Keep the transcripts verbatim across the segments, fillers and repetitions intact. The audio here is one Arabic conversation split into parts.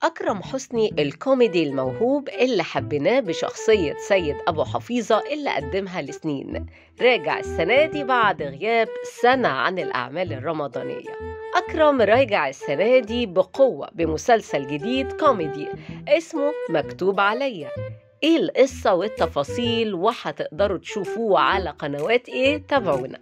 أكرم حسني الكوميدي الموهوب اللي حبيناه بشخصية سيد أبو حفيظة اللي قدمها لسنين راجع السنة دي بعد غياب سنة عن الأعمال الرمضانية. أكرم راجع السنة دي بقوة بمسلسل جديد كوميدي اسمه مكتوب عليا. إيه القصة والتفاصيل وهتقدروا تشوفوه على قنوات إيه؟ تابعونا.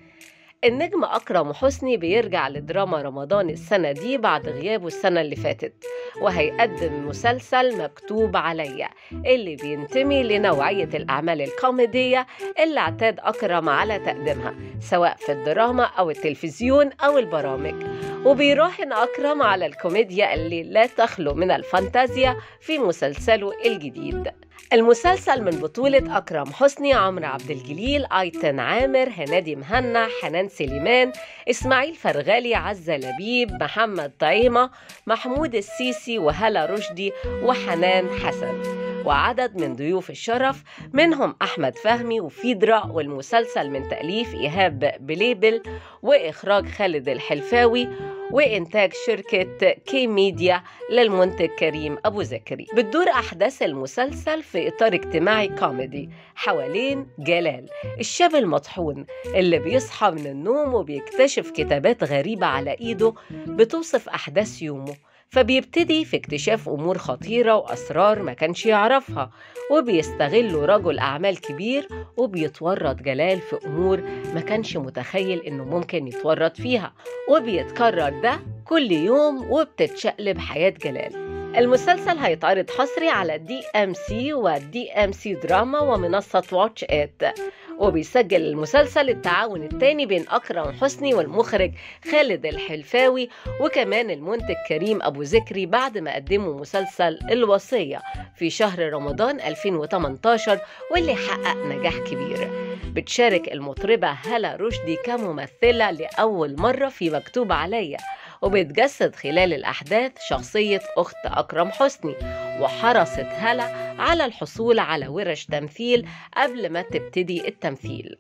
النجم أكرم حسني بيرجع لدراما رمضان السنة دي بعد غيابه السنة اللي فاتت، وهيقدم مسلسل مكتوب عليا اللي بينتمي لنوعية الأعمال الكوميدية اللي اعتاد أكرم على تقديمها سواء في الدراما أو التلفزيون أو البرامج، وبيراهن أكرم على الكوميديا اللي لا تخلو من الفانتازيا في مسلسله الجديد. المسلسل من بطولة أكرم حسني، عمرو عبد الجليل، أيتن عامر، هنادي مهنا، حنان سليمان، إسماعيل فرغالي، عزة لبيب، محمد طعيمة، محمود السيسي، وهلا رشدي، وحنان حسن، وعدد من ضيوف الشرف منهم أحمد فهمي وفيدرا. والمسلسل من تأليف إيهاب بليبل وإخراج خالد الحلفاوي وإنتاج شركة كي ميديا للمنتج كريم أبو زكري. بتدور أحداث المسلسل في إطار اجتماعي كوميدي حوالين جلال الشاب المطحون اللي بيصحى من النوم وبيكتشف كتابات غريبة على إيده بتوصف أحداث يومه، فبيبتدي في اكتشاف أمور خطيرة وأسرار ما كانش يعرفها، وبيستغله رجل أعمال كبير وبيتورط جلال في أمور ما كانش متخيل إنه ممكن يتورط فيها، وبيتكرر ده كل يوم وبتتشقلب حياة جلال. المسلسل هيتعرض حصري على دي ام سي ودي ام سي دراما ومنصة واتش إت، وبيسجل المسلسل التعاون الثاني بين أكرم حسني والمخرج خالد الحلفاوي وكمان المنتج كريم أبو زكري بعد ما قدموا مسلسل الوصية في شهر رمضان ألفين وتمنتاشر واللي حقق نجاح كبير. بتشارك المطربة هلا رشدي كممثلة لأول مرة في مكتوب عليا، وبتجسد خلال الأحداث شخصية أخت أكرم حسني، وحرصت هلا على الحصول على ورش تمثيل قبل ما تبتدي التمثيل.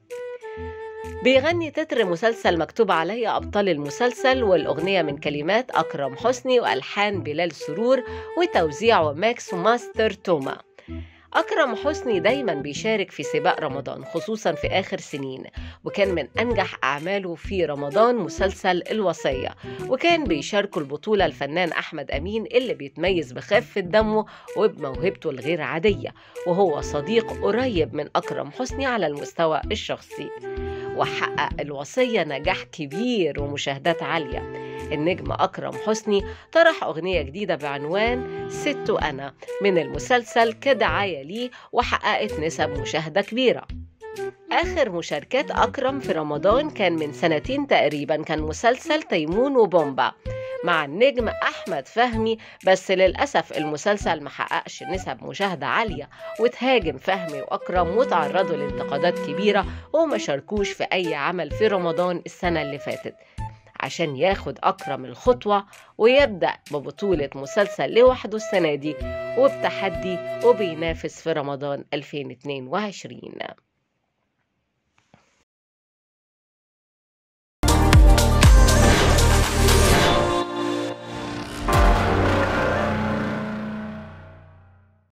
بيغني تتر مسلسل مكتوب عليا أبطال المسلسل، والأغنية من كلمات أكرم حسني وألحان بلال سرور وتوزيع ماكس وماستر توما. أكرم حسني دايما بيشارك في سباق رمضان خصوصا في آخر سنين، وكان من أنجح أعماله في رمضان مسلسل الوصية، وكان بيشاركه البطولة الفنان أحمد أمين اللي بيتميز بخفة دمه وبموهبته الغير عادية، وهو صديق قريب من أكرم حسني على المستوى الشخصي. وحقق الوصية نجاح كبير ومشاهدات عالية. النجم أكرم حسني طرح أغنية جديدة بعنوان ست أنا من المسلسل كدعاية ليه، وحققت نسب مشاهدة كبيرة. آخر مشاركات أكرم في رمضان كان من سنتين تقريبا، كان مسلسل تيمون وبومبا مع النجم أحمد فهمي، بس للأسف المسلسل محققش نسب مشاهدة عالية، وتهاجم فهمي وأكرم وتعرضوا لانتقادات كبيرة وما شاركوش في أي عمل في رمضان السنة اللي فاتت، عشان ياخد أكرم الخطوة ويبدأ ببطولة مسلسل لوحده السنة دي وبتحدي وبينافس في رمضان ألفين واتنين وعشرين.